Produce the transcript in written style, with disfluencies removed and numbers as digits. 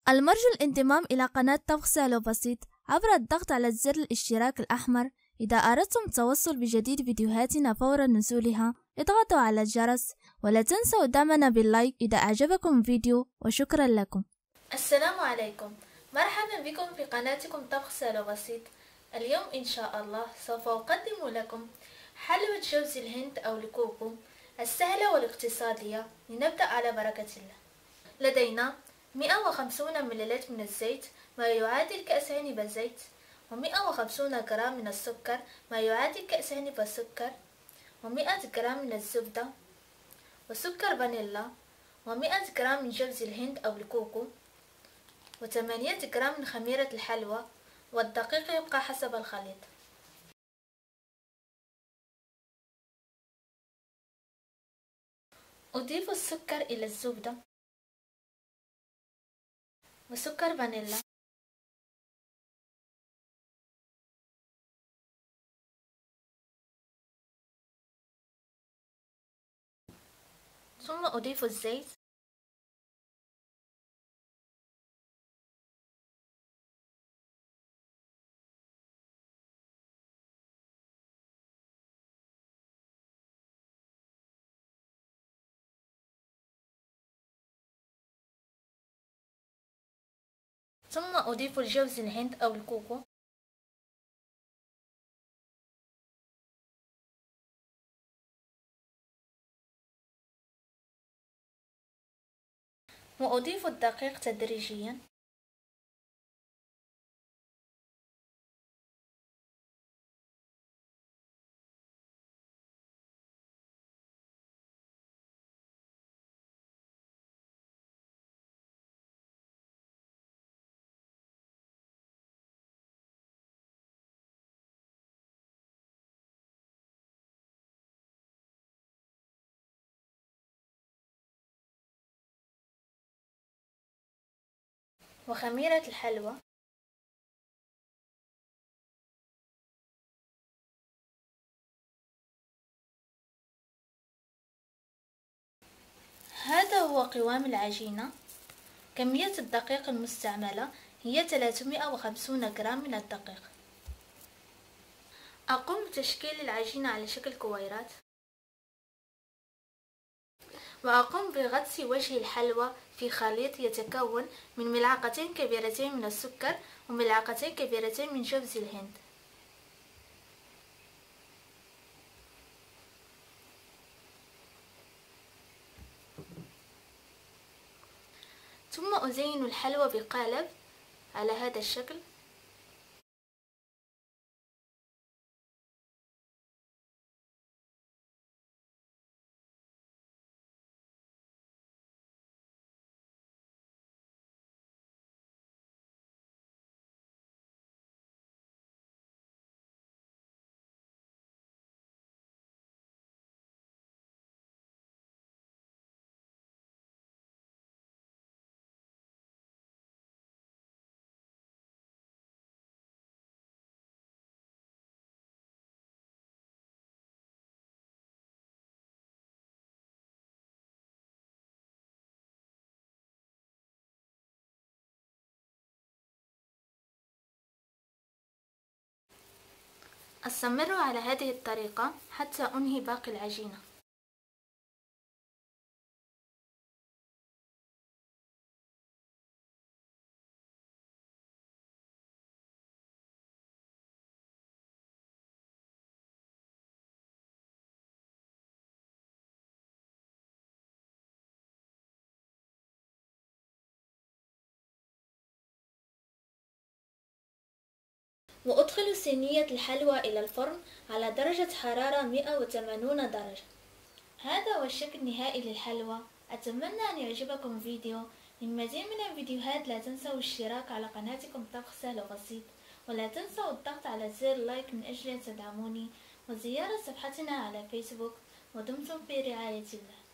المرجو الانضمام إلى قناة طبخ سهل وبسيط عبر الضغط على زر الاشتراك الأحمر. إذا أردتم التوصل بجديد فيديوهاتنا فور نزولها اضغطوا على الجرس، ولا تنسوا دعمنا باللايك إذا أعجبكم الفيديو، وشكرا لكم. السلام عليكم، مرحبا بكم في قناتكم طبخ سهل وبسيط. اليوم إن شاء الله سوف أقدم لكم حلوى جوز الهند أو الكوكو السهلة والاقتصادية. لنبدأ على بركة الله. لدينا 150 ملل من الزيت ما يعادل كأسين بالزيت، و150 جرام من السكر ما يعادل كأسين بالسكر، و100 جرام من الزبدة، وسكر فانيلا، و100 جرام من جوز الهند أو الكوكو، و800 جرام من خميرة الحلوى، والدقيق يبقى حسب الخليط. أضيف السكر إلى الزبدة وسكر فانيلا، ثم أضيف الزيت ثم أضيف الجوز الهند أو الكوكو، وأضيف الدقيق تدريجيا، وخميرة الحلوى، هذا هو قوام العجينة. كمية الدقيق المستعملة هي 350 جرام من الدقيق. أقوم بتشكيل العجينة على شكل كويرات، وأقوم بغطس وجه الحلوى في خليط يتكون من ملعقتين كبيرتين من السكر وملعقتين كبيرتين من جوز الهند. ثم أزين الحلوى بقالب على هذا الشكل، أستمر على هذه الطريقة حتى أنهي باقي العجينة. وأدخل صينية الحلوى إلى الفرن على درجة حرارة 180 درجة. هذا هو الشكل النهائي للحلوى. أتمنى أن يعجبكم الفيديو. للمزيد من الفيديوهات لا تنسوا الاشتراك على قناتكم طبخ سهل وبسيط، ولا تنسوا الضغط على زر لايك من أجل أن تدعموني، وزيارة صفحتنا على فيسبوك. ودمتم في رعاية الله.